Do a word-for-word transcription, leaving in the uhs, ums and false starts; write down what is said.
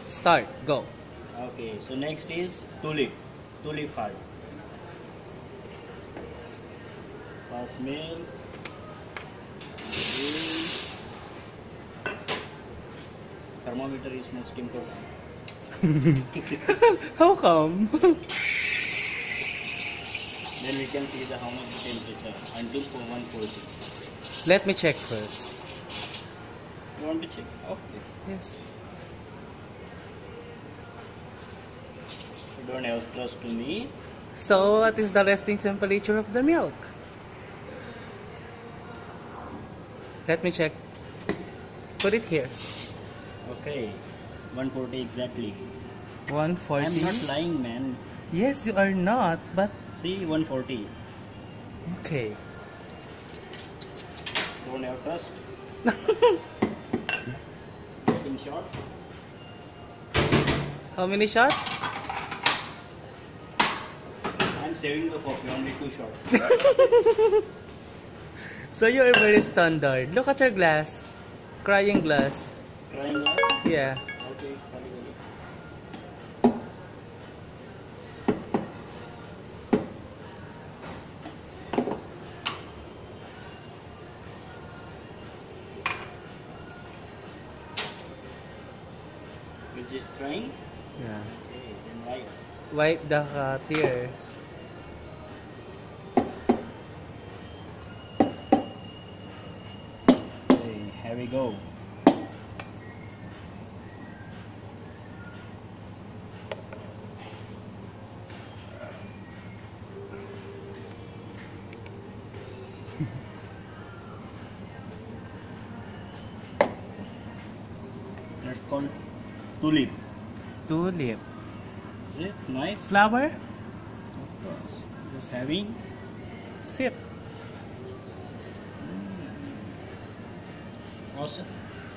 Start. Go. Okay, so next is Tulip. Tulip heart. First milk. Thermometer is most important. How come? Then we can see the how much the temperature until one forty. Let me check first. You want to check? Okay. Yes. You don't have trust to me. So, what is the resting temperature of the milk? Let me check. Put it here. Okay. one forty exactly. one forty. I'm not lying, man. Yes, you are not, but See, one forty. okay. Don't have trust. Getting short. How many shots? I'm saving the coffee, only two shots. So you are very standard. Look at your glass. Crying glass. Crying out? Yeah. Okay, it's funny. Is this crying? Yeah. Okay, then why? Wipe the uh, tears. Okay, here we go. Let's call Tulip. Tulip. Is it nice? Flower? Of course. Just having. Sip. Awesome.